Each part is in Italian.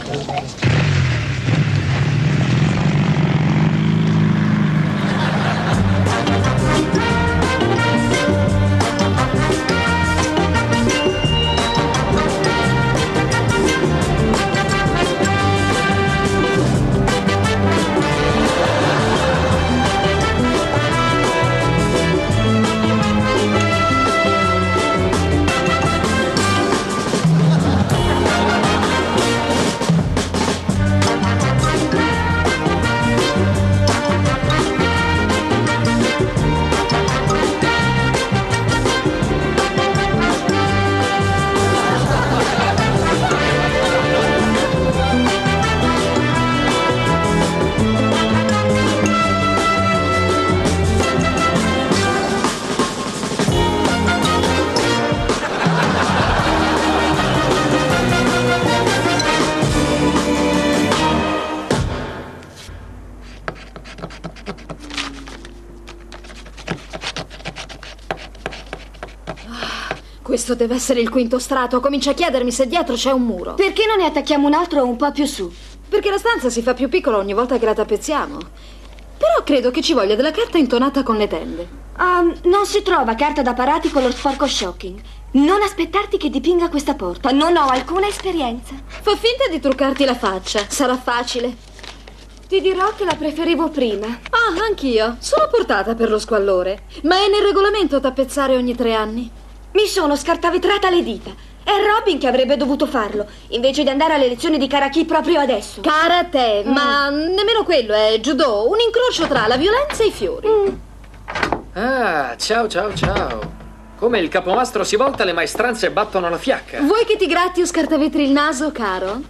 Questo deve essere il quinto strato. Comincio a chiedermi se dietro c'è un muro. Perché non ne attacchiamo un altro un po' più su? Perché la stanza si fa più piccola ogni volta che la tappezziamo. Però credo che ci voglia della carta intonata con le tende. Non si trova carta da parati con lo sporco shocking. Non aspettarti che dipinga questa porta. Non ho alcuna esperienza. Fa finta di truccarti la faccia. Sarà facile. Ti dirò che la preferivo prima. Ah, anch'io. Sono portata per lo squallore. Ma è nel regolamento tappezzare ogni 3 anni. Mi sono scartavetrata le dita. È Robin che avrebbe dovuto farlo, invece di andare alle lezioni di karate proprio adesso. Karate, ma nemmeno quello è judo. Un incrocio tra la violenza e i fiori. Ah, ciao, ciao, ciao. Come il capomastro si volta, le maestranze battono la fiacca. Vuoi che ti gratti o scartavetri il naso, caro?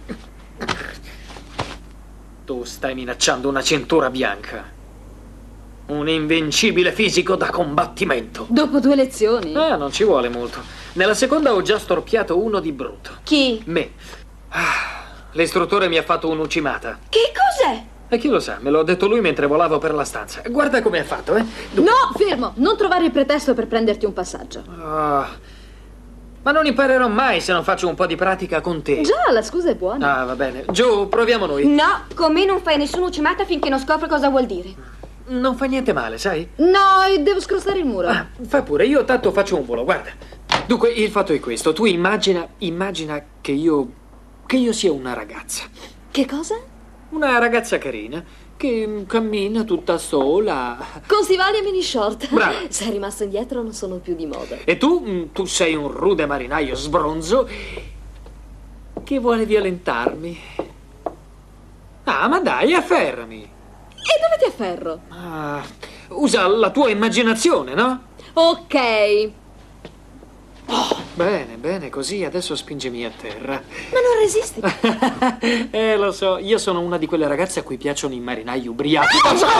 Tu stai minacciando una cintura bianca. Un invincibile fisico da combattimento. Dopo 2 lezioni? Non ci vuole molto. Nella seconda ho già storpiato uno di brutto. Chi? Me. L'istruttore mi ha fatto un'ucimata. Che cos'è? E chi lo sa, me l'ha detto lui mentre volavo per la stanza. Guarda come ha fatto, eh? No, fermo! Non trovare il pretesto per prenderti un passaggio. Ma non imparerò mai se non faccio un po' di pratica con te. Già, la scusa è buona. Ah, va bene. Giù, proviamo noi. No, con me non fai nessuna ucimata finché non scopro cosa vuol dire. Non fa niente male, sai? No, devo scrostare il muro. Fa pure, io tanto faccio un volo, guarda. Dunque, il fatto è questo. Tu immagina che io sia una ragazza. Che cosa? Una ragazza carina che cammina tutta sola. Con stivali e mini short. Brava. Sei rimasto indietro, non sono più di moda. E tu sei un rude marinaio sbronzo che vuole violentarmi. Ah, ma dai, afferrami. E dove ti afferro? Usa la tua immaginazione, no? Ok. Bene, bene, così adesso spingimi a terra. Ma non resisti. Lo so, io sono una di quelle ragazze a cui piacciono i marinai ubriachi.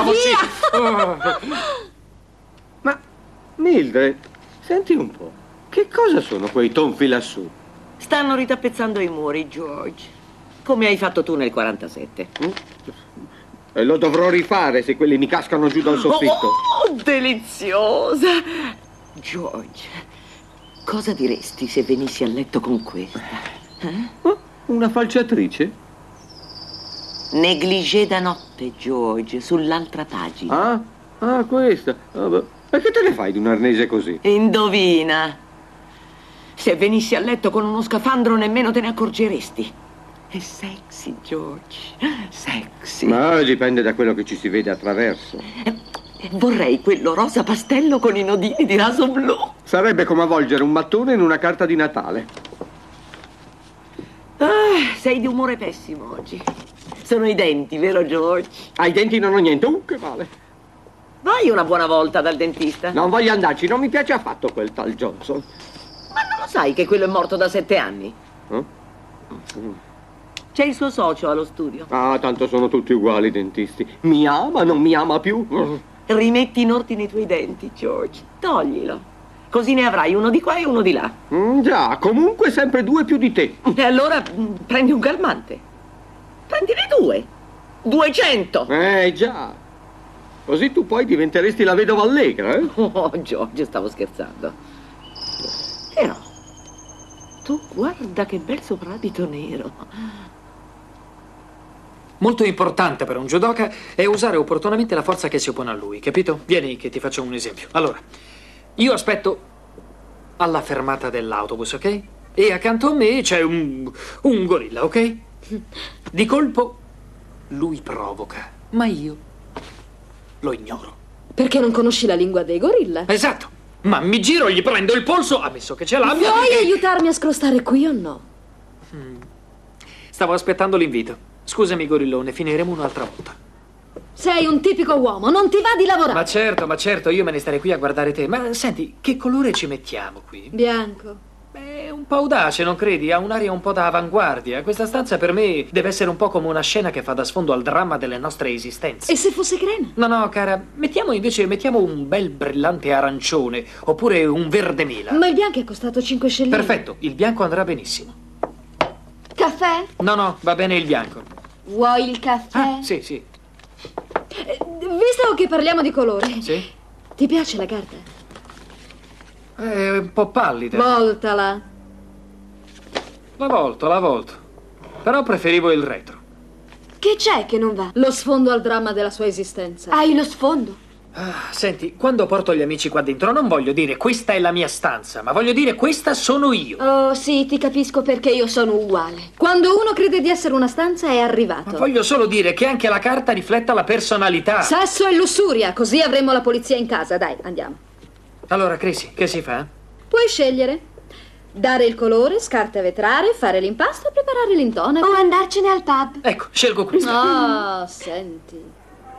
Ma, Mildred, senti un po'. Che cosa sono quei tonfi lassù? Stanno ritappezzando i muri, George. Come hai fatto tu nel 47. E lo dovrò rifare se quelli mi cascano giù dal soffitto. Oh, deliziosa! George, cosa diresti se venissi a letto con questa? Una falciatrice? Negligé da notte, George, sull'altra pagina. Questa. E che te ne fai di un arnese così? Indovina. Se venissi a letto con uno scafandro nemmeno te ne accorgeresti. È sexy, George. Sexy. Ma dipende da quello che ci si vede attraverso. Vorrei quello rosa pastello con i nodini di raso blu. Sarebbe come avvolgere un mattone in una carta di Natale. Sei di umore pessimo oggi. Sono i denti, vero George? Ai denti non ho niente. Che male. Vai una buona volta dal dentista. Non voglio andarci, non mi piace affatto quel tal Johnson. Ma non lo sai che quello è morto da 7 anni? C'è il suo socio allo studio. Tanto sono tutti uguali i dentisti. Mi ama, non mi ama più. Rimetti in ordine i tuoi denti, George. Toglilo. Così ne avrai uno di qua e uno di là. Già, comunque sempre 2 più di te. E allora prendi un calmante. Prendine 2. 200. Già. Così tu poi diventeresti la vedova allegra, eh? Oh, George, stavo scherzando. Però, tu guarda che bel soprabito nero. molto importante per un judoka è usare opportunamente la forza che si oppone a lui, capito? Vieni che ti faccio un esempio. Allora, io aspetto alla fermata dell'autobus, ok? E accanto a me c'è un gorilla, ok? Di colpo lui provoca, ma io lo ignoro. Perché non conosci la lingua dei gorilla? Esatto, ma mi giro, gli prendo il polso, ammesso che ce l'abbia. Vuoi aiutarmi a scrostare qui o no? Stavo aspettando l'invito. Scusami, gorillone, finiremo un'altra volta. Sei un tipico uomo, non ti va di lavorare. Ma certo, io me ne starei qui a guardare te. Ma senti, che colore ci mettiamo qui? Bianco. Beh, un po' audace, non credi? Ha un'aria un po' da avanguardia. Questa stanza per me deve essere un po' come una scena che fa da sfondo al dramma delle nostre esistenze. E se fosse crema? No, cara, mettiamo un bel brillante arancione, oppure un verde mela. Ma il bianco è costato 5 scellini. Perfetto, il bianco andrà benissimo. Caffè? No, va bene il bianco. Vuoi il caffè? Ah, sì. Visto che parliamo di colori, Sì? ti piace la carta? È un po' pallida. Voltala. La volto. Però preferivo il retro. Che c'è che non va? Lo sfondo al dramma della sua esistenza. Hai lo sfondo? Senti, quando porto gli amici qua dentro non voglio dire questa è la mia stanza, ma voglio dire questa sono io. Oh, sì, ti capisco perché io sono uguale. Quando uno crede di essere una stanza è Ma arrivato. voglio solo dire che anche la carta rifletta la personalità. Sesso e lussuria, così avremo la polizia in casa. Dai, andiamo. Allora, Crisi, che si fa? Puoi scegliere. Dare il colore, scarta vetrare, fare l'impasto e preparare l'intonaco. O andarcene al pub. Ecco, scelgo questa. Oh, senti.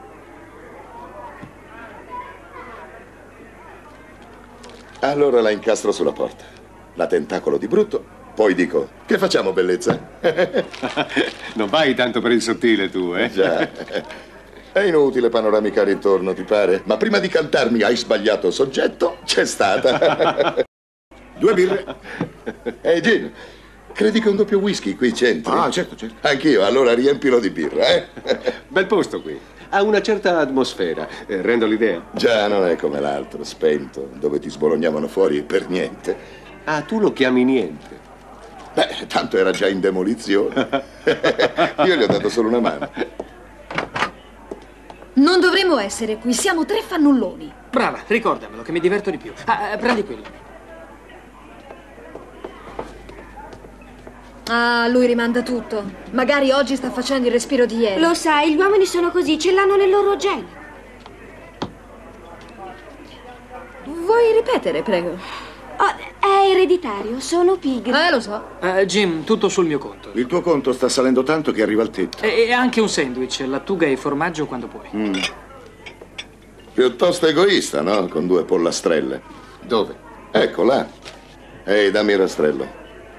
Allora la incastro sulla porta. La tentacolo di brutto. Poi dico, che facciamo, bellezza? Non vai tanto per il sottile tu, eh? Già. È inutile panoramicare intorno, ti pare? Ma prima di cantarmi hai sbagliato soggetto, c'è stata. 2 birre. Ehi, Gin, credi che un doppio whisky qui c'entri? Ah, certo. Anch'io, allora riempilo di birra, eh? Bel posto qui. Ha una certa atmosfera. Rendo l'idea? Già, non è come l'altro, spento, dove ti sbolognavano fuori per niente. Ah, tu lo chiami niente. Beh, tanto era già in demolizione. Io gli ho dato solo una mano. Non dovremmo essere qui, siamo 3 fannulloni. Brava, ricordamelo che mi diverto di più. Prendi quello. Ah, lui rimanda tutto. Magari oggi sta facendo il respiro di ieri. Lo sai, gli uomini sono così, ce l'hanno nel loro gene. Vuoi ripetere, prego? Oh, è ereditario, sono pigra. Lo so. Jim, tutto sul mio conto. Il tuo conto sta salendo tanto che arriva al tetto. E anche un sandwich, lattuga e formaggio quando puoi. Piuttosto egoista, no? Con 2 pollastrelle. Dove? Ecco là. Ehi, dammi il rastrello.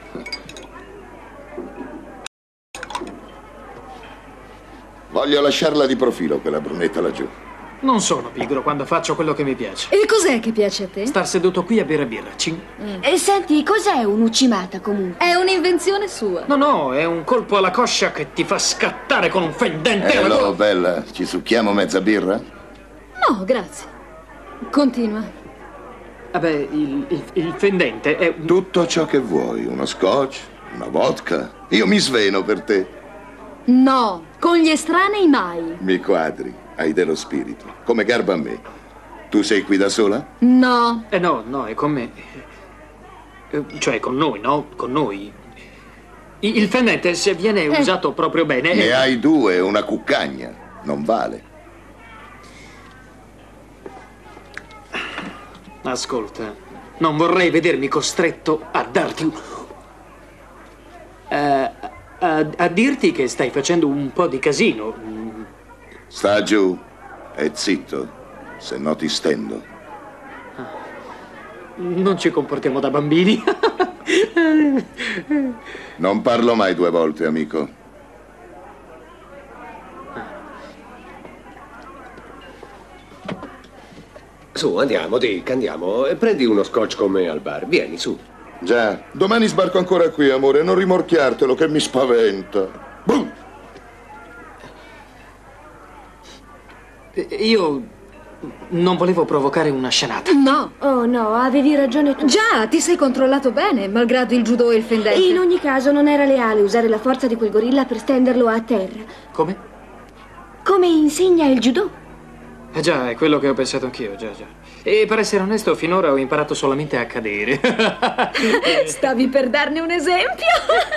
Voglio lasciarla di profilo, quella brunetta laggiù. Non sono pigro quando faccio quello che mi piace. E cos'è che piace a te? Star seduto qui a bere birra. Senti, cos'è un'uccimata comunque? È un'invenzione sua. No, è un colpo alla coscia che ti fa scattare con un fendente. Hello, bella, ci succhiamo mezza birra? No, grazie. Continua. Vabbè, il fendente è... Tutto ciò che vuoi, uno scotch, una vodka. Io mi sveno per te. No, con gli estranei mai. Mi quadri, hai dello spirito, come garba a me. Tu sei qui da sola? No. No, è con me. Cioè, con noi, no? Con noi. Il fendente, se viene usato proprio bene... Ne hai 2, una cuccagna. Non vale. Ascolta, non vorrei vedermi costretto a darti... a dirti che stai facendo un po' di casino. Sta giù e zitto, se no ti stendo. Non ci comportiamo da bambini. Non parlo mai 2 volte, amico. Su, andiamo, Dick, andiamo. Prendi uno scotch con me al bar. Vieni, su. Già, domani sbarco ancora qui, amore, non rimorchiartelo che mi spaventa. Bruh! Io non volevo provocare una scenata. No. Oh no, avevi ragione tu. Già, ti sei controllato bene, malgrado il judo e il fendente. In ogni caso non era leale usare la forza di quel gorilla per stenderlo a terra. Come? come insegna il judo. Già, è quello che ho pensato anch'io, già. E per essere onesto, finora ho imparato solamente a cadere. Stavi per darne un esempio?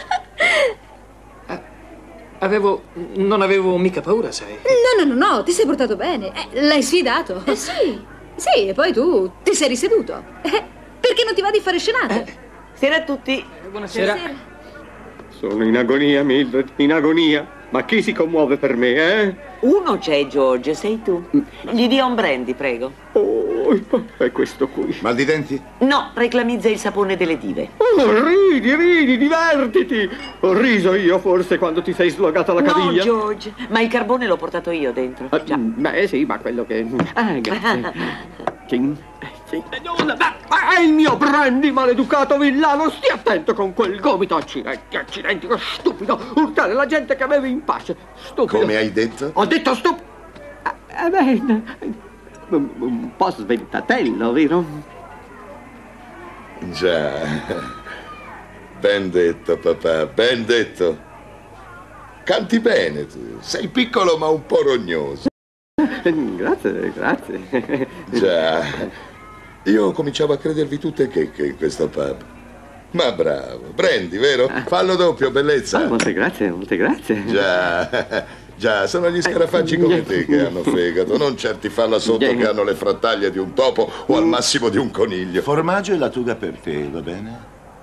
Non avevo mica paura, sai. No, ti sei portato bene. L'hai sfidato. Sì. Sì, e poi tu ti sei riseduto. Perché non ti va di fare scenate? Sera a tutti. Buonasera. Sono in agonia, Mildred, in agonia. Ma chi si commuove per me, eh? Uno c'è, George, sei tu. Gli dia un brandy, prego. Oh, è questo qui. Mal di denti? No, reclamizza il sapone delle dive. Oh, ridi, divertiti. Ho riso io forse quando ti sei slogata la No, caviglia. George, ma il carbone l'ho portato io dentro. Già. Beh, sì, ma quello che... grazie. Sì. È il mio brandy, maleducato villano. Stia attento con quel gomito. Accidenti, che stupido. Urtare la gente che avevi in pace. Stupido. Come hai detto? Ho detto stupido. Un po' sventatello, vero? Già. Ben detto, papà, ben detto. Canti bene tu. Sei piccolo ma un po' rognoso. Grazie. Già. Io cominciavo a credervi tutte checche in questo pub. Ma bravo. Brandy, vero? Fallo doppio, bellezza. Molte grazie. Già, sono gli scarafaggi come te che hanno fegato, non certi falla sotto che hanno le frattaglie di un topo o al massimo di un coniglio. Formaggio e lattuga per te, va bene?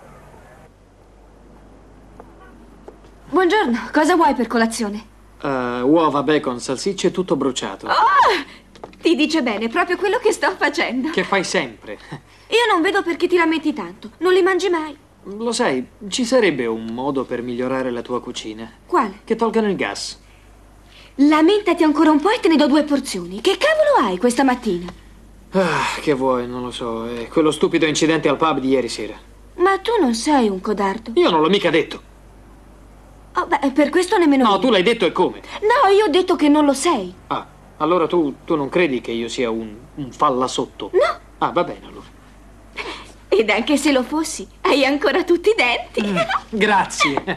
Buongiorno, cosa vuoi per colazione? Uova, bacon, salsicce, tutto bruciato. Ti dice bene, proprio quello che sto facendo. Che fai sempre. Io non vedo perché ti lamenti tanto. Non li mangi mai. Lo sai, ci sarebbe un modo per migliorare la tua cucina. Quale? Che tolgano il gas. Lamentati ancora un po' e te ne do 2 porzioni. Che cavolo hai questa mattina? Che vuoi, non lo so. È quello stupido incidente al pub di ieri sera. Ma tu non sei un codardo. Io non l'ho mica detto. Oh, beh, per questo nemmeno No, io. tu l'hai detto e come? No, io ho detto che non lo sei. Ah, allora tu non credi che io sia un fallasotto? No. Ah, va bene allora. Ed anche se lo fossi, hai ancora tutti i denti. Grazie.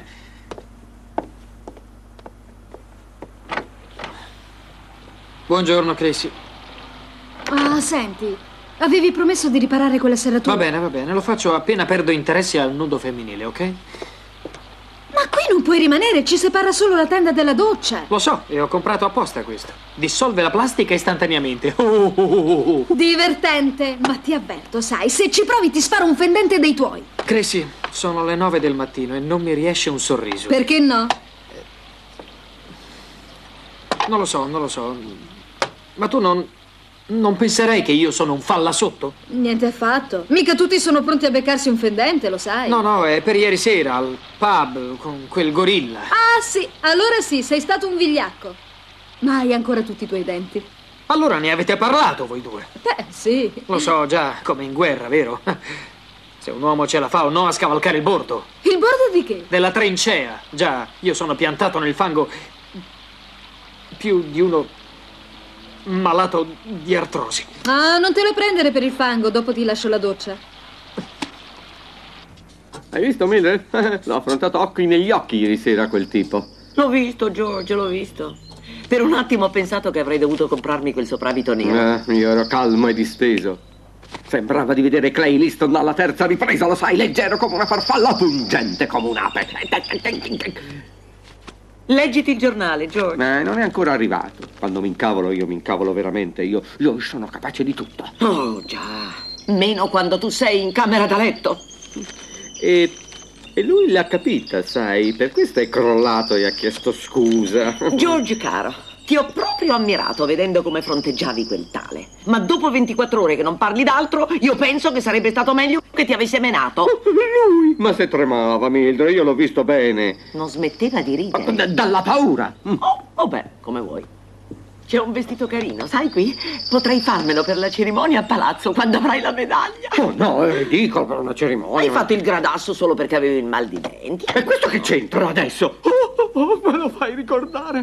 Buongiorno, Chrissy. Senti, avevi promesso di riparare quella serratura. Va bene, lo faccio appena perdo interessi al nudo femminile, ok? Ma qui non puoi rimanere, ci separa solo la tenda della doccia. Lo so, e ho comprato apposta questo. Dissolve la plastica istantaneamente. Divertente, ma ti avverto, sai, se ci provi ti sparo un fendente dei tuoi. Chrissy, sono le 9 del mattino e non mi riesce un sorriso. Perché no? Non lo so. Ma tu non penserei che io sono un fallasotto? Niente affatto. Mica tutti sono pronti a beccarsi un fendente, lo sai. No, è per ieri sera al pub con quel gorilla. Ah, sì, allora sì, sei stato un vigliacco. Ma hai ancora tutti i tuoi denti. Allora ne avete parlato voi due? Beh, sì. Lo so, già, come in guerra, vero? Se un uomo ce la fa o no a scavalcare il bordo. Il bordo di che? Della trincea. Già, io sono piantato nel fango più di uno malato di artrosi. Ah, non te lo prendere per il fango, dopo ti lascio la doccia. Hai visto, Mildred? L'ho affrontato occhi negli occhi ieri sera quel tipo. L'ho visto, George, l'ho visto. Per un attimo ho pensato che avrei dovuto comprarmi quel soprabito nero. Io ero calmo e disteso. Sembrava di vedere Clay Liston alla terza ripresa, lo sai, leggero come una farfalla, pungente come un'ape. Leggiti il giornale, George. Non è ancora arrivato. Quando mi incavolo veramente. Io sono capace di tutto. Oh, già. Meno quando tu sei in camera da letto. E lui l'ha capita, sai, per questo è crollato e ha chiesto scusa. George, caro, ti ho proprio ammirato vedendo come fronteggiavi quel tale. Ma dopo 24 ore che non parli d'altro, io penso che sarebbe stato meglio che ti avesse menato. Lui? Ma se tremava, Mildred, io l'ho visto bene. Non smetteva di ridere. Dalla paura. Oh, beh, come vuoi. C'è un vestito carino, sai qui? Potrei farmelo per la cerimonia a palazzo quando avrai la medaglia. Oh no, è ridicolo per una cerimonia. Hai fatto il gradasso solo perché avevi il mal di denti. E questo che c'entra adesso? Me lo fai ricordare.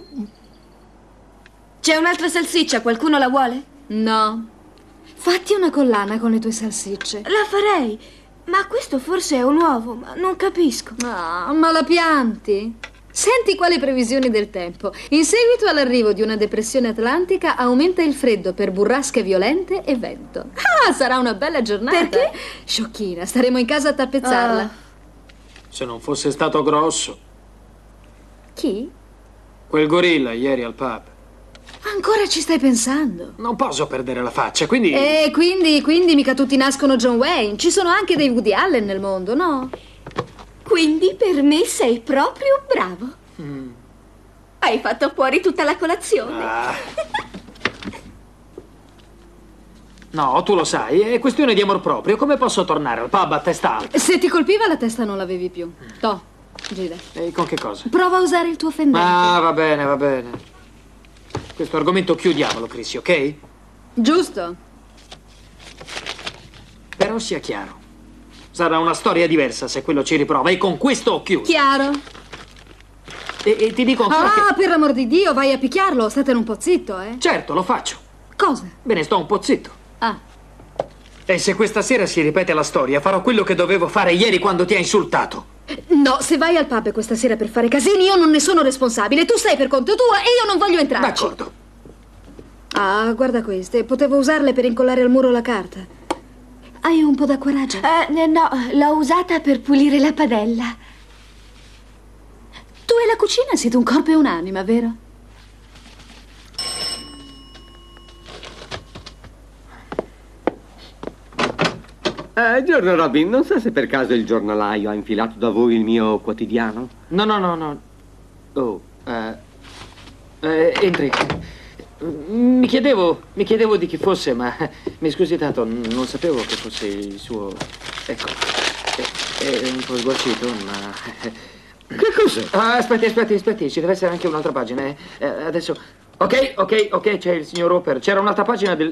C'è un'altra salsiccia, qualcuno la vuole? No. Fatti una collana con le tue salsicce. La farei, ma questo forse è un uovo, ma non capisco. Ah, ma la pianti? Senti quali previsioni del tempo. In seguito all'arrivo di una depressione atlantica aumenta il freddo per burrasche violente e vento. Ah, sarà una bella giornata. Perché? Sciocchina, staremo in casa a tappezzarla. Se non fosse stato grosso. Chi? Quel gorilla ieri al pub. Ancora ci stai pensando? Non posso perdere la faccia, quindi... E quindi mica tutti nascono John Wayne. Ci sono anche dei Woody Allen nel mondo, no? Quindi per me sei proprio bravo. Hai fatto fuori tutta la colazione. Ah. No, tu lo sai, è questione di amor proprio. Come posso tornare al pub a testa alta? Se ti colpiva la testa non l'avevi più. Toh, gira. E con che cosa? Prova a usare il tuo fendente. Ah, va bene, va bene. Questo argomento chiudiamolo, Chrissy, ok? Giusto. Però sia chiaro. Sarà una storia diversa se quello ci riprova, e con questo ho chiuso. Chiaro. E ti dico ancora Ah, per l'amor di Dio, vai a picchiarlo. Statene un po' zitto, eh. Certo, lo faccio. Cosa? Bene, sto un po' zitto. Ah. E se questa sera si ripete la storia, farò quello che dovevo fare ieri quando ti ha insultato. No, se vai al pub questa sera per fare casini, io non ne sono responsabile. Tu stai per conto tuo e io non voglio entrarci. D'accordo. Ah, guarda queste. Potevo usarle per incollare al muro la carta. Hai un po' d'acqua ragia? No, l'ho usata per pulire la padella. Tu e la cucina siete un corpo e un'anima, vero? Giorno Robin, non so se per caso il giornalaio ha infilato da voi il mio quotidiano? No. Oh, entri. Mi chiedevo di chi fosse, ma mi scusi tanto, non sapevo che fosse il suo... Ecco, è un po' sgualcito, ma... Che cos'è? Ah, aspetti, ci deve essere anche un'altra pagina, adesso... Ok, c'è il signor Roper, c'era un'altra pagina del...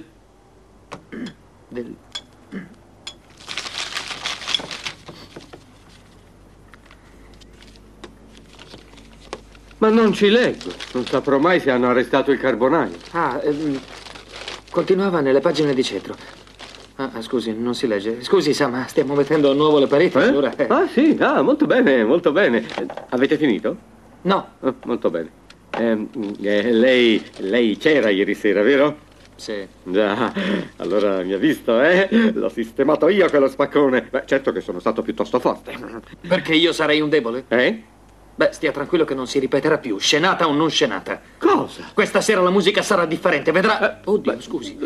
Ma non ci leggo. Non saprò mai se hanno arrestato il carbonaio. Continuava nelle pagine di centro. Ah, scusi, non si legge. Scusi, sa, ma stiamo mettendo a nuovo le pareti, allora... Ah, sì, molto bene, molto bene. Avete finito? No. Molto bene. Lei c'era ieri sera, vero? Sì. Già, allora mi ha visto, L'ho sistemato io quello spaccone. Beh, certo che sono stato piuttosto forte. Perché io sarei un debole? Beh, stia tranquillo che non si ripeterà più, scenata o non scenata. Cosa? Questa sera la musica sarà differente, vedrà... Oddio, scusi.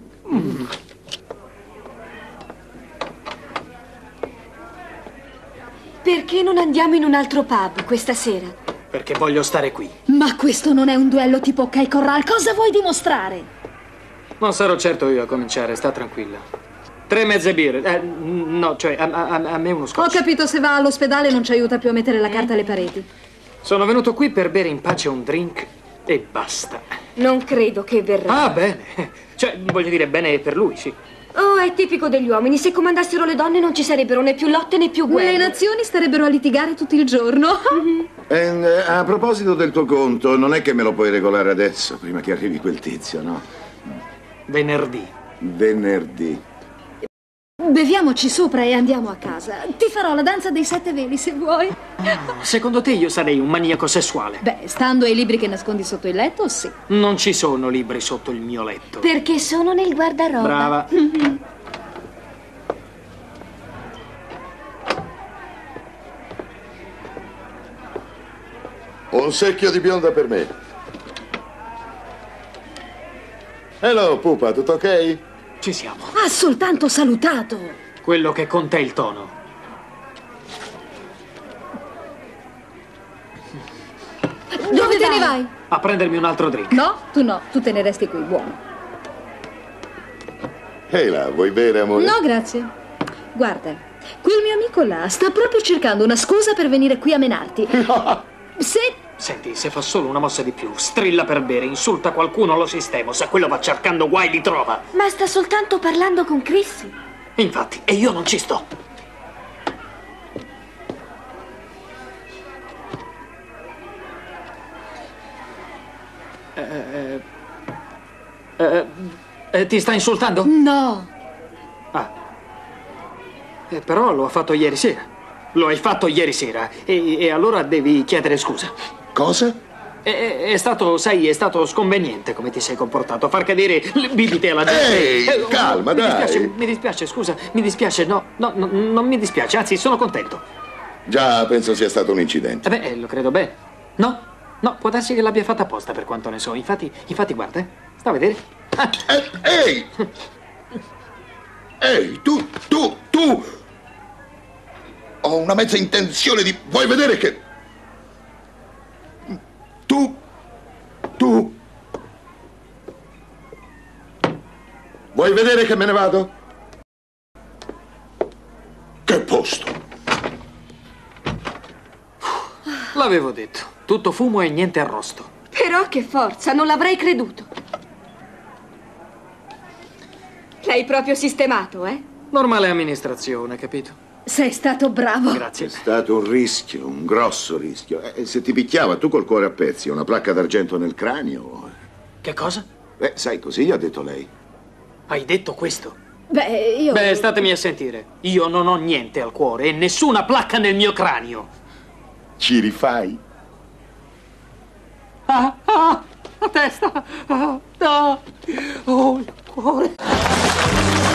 Perché non andiamo in un altro pub questa sera? Perché voglio stare qui. Ma questo non è un duello tipo OK Corral. Cosa vuoi dimostrare? Non sarò certo io a cominciare, sta tranquilla. 3 mezze birre. No, cioè, a me uno scotch. Ho capito, se va all'ospedale non ci aiuta più a mettere la carta alle pareti. Sono venuto qui per bere in pace un drink e basta. Non credo che verrà. Ah, bene. Cioè, voglio dire, bene per lui, sì. Oh, è tipico degli uomini. Se comandassero le donne non ci sarebbero né più lotte né più guerre. Le nazioni starebbero a litigare tutto il giorno. A proposito del tuo conto, non è che me lo puoi regolare adesso, prima che arrivi quel tizio, no? Venerdì. Beviamoci sopra e andiamo a casa. Ti farò la danza dei 7 veli, se vuoi. Secondo te io sarei un maniaco sessuale? Beh, stando ai libri che nascondi sotto il letto, sì. Non ci sono libri sotto il mio letto. Perché sono nel guardaroba. Brava. Un secchio di bionda per me. Hello, pupa, tutto ok? Ci siamo. Ha soltanto salutato. Quello che conta è il tono. Dove te ne vai? A prendermi un altro drink. No, tu te ne resti qui, buono. Ehi là, vuoi bere, amore? No, grazie. Guarda, quel mio amico là sta proprio cercando una scusa per venire qui a menarti. Senti, se fa solo una mossa di più, strilla per bere, insulta qualcuno, lo sistemo. Se quello va cercando guai, li trova. Ma sta soltanto parlando con Chrissy. Infatti, e io non ci sto. Ti sta insultando? No. Ah. Però lo ha fatto ieri sera. Lo hai fatto ieri sera. E allora devi chiedere scusa. Cosa? È stato, sai, è stato sconveniente come ti sei comportato. Far cadere le bibite alla gente. Ehi, calma, dai. Mi dispiace, scusa, mi dispiace. No, non mi dispiace, anzi, sono contento. Già, penso sia stato un incidente. Beh, lo credo bene. No, può darsi che l'abbia fatta apposta per quanto ne so. Infatti, guarda, sta a vedere. Ah. Ehi! Ehi, tu! Ho una mezza intenzione di... Vuoi vedere che... Tu... Vuoi vedere che me ne vado? Che posto! L'avevo detto. Tutto fumo e niente arrosto. Però che forza, non l'avrei creduto. L'hai proprio sistemato, eh? Normale amministrazione, capito? Sei stato bravo. Grazie. È stato un rischio, un grosso rischio. Se ti picchiava tu col cuore a pezzi, una placca d'argento nel cranio... Che cosa? Sai, così ha detto lei. Hai detto questo? Beh, Statemi a sentire. Io non ho niente al cuore e nessuna placca nel mio cranio. Ci rifai? La testa. Oh, il cuore.